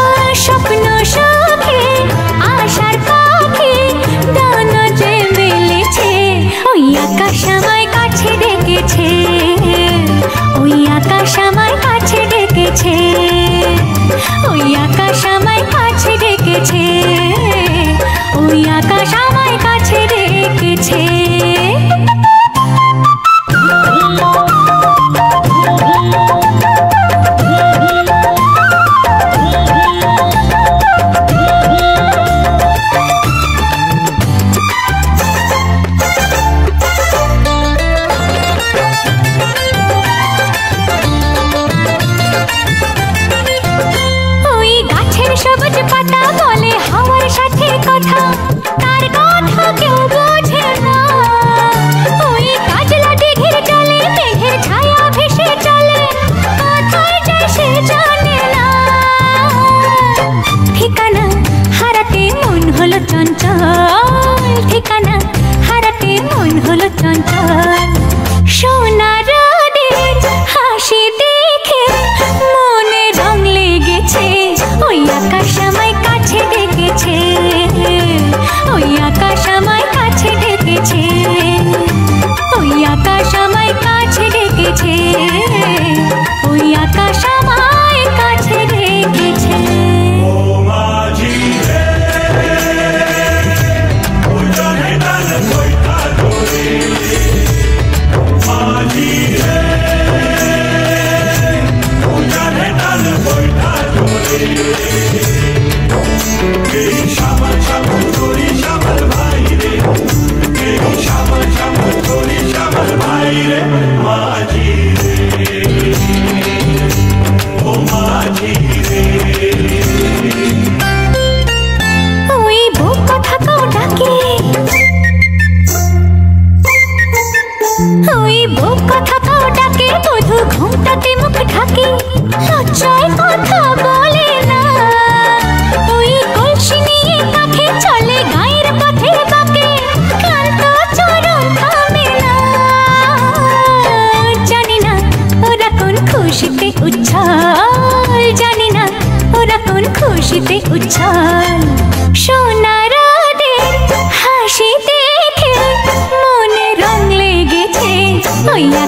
স্বপ্ন সুখে আশার পাখি ডানা যে মেলেছে, ওই আকাশ আমায় কাছে ডেকেছে, ওই আকাশ আমায় কাছে ডেকেছে, ওই আকাশ আমায় কাছে ডেকেছে, ওই আকাশ আমায় কাছে ডেকেছে। সবুজ পাতা বলে হাওয়ার সাথে কথা, তার কথা কেউ বোঝে না। ওই কাজলা দিঘির জলে মেঘের ছায়া ভেসে চলে, কোথায় যায় সে জানে না। ঠিকানা হারাতে মন হলো চঞ্চল, ঠিকানা হারাতে মন হলো চঞ্চল। সোনার রোদের হাসি দেখে মনে রং লেগেছে, ওই আকাশ আমায় কাছে ডেকেছে, ওই আকাশ আমায় কাছে ডেকেছে, ওই আকাশ আমায় কাছে ডেকেছে, ওই আকাশ আমায় কাছে ডেকেছে। ওই বুক কথা কাউ ডাকে, ওই বুক কথা কাউ ডাকে, বধু ঘুমটাতে মুখ ঢাকে, লজ্জায় কথা বলে না। ওই কলসি নিয়ে কাঁখে চলে গায়ের পথে বাঁকে, ক্লান্ত চরণ থামে না। জানি না ওরা কোন খুশিতে উচ্ছল, জানি না ওরা কোন খুশিতে উচ্ছল। সোনার রোদের হাসি দেখে মনে রং লেগেছে, ওই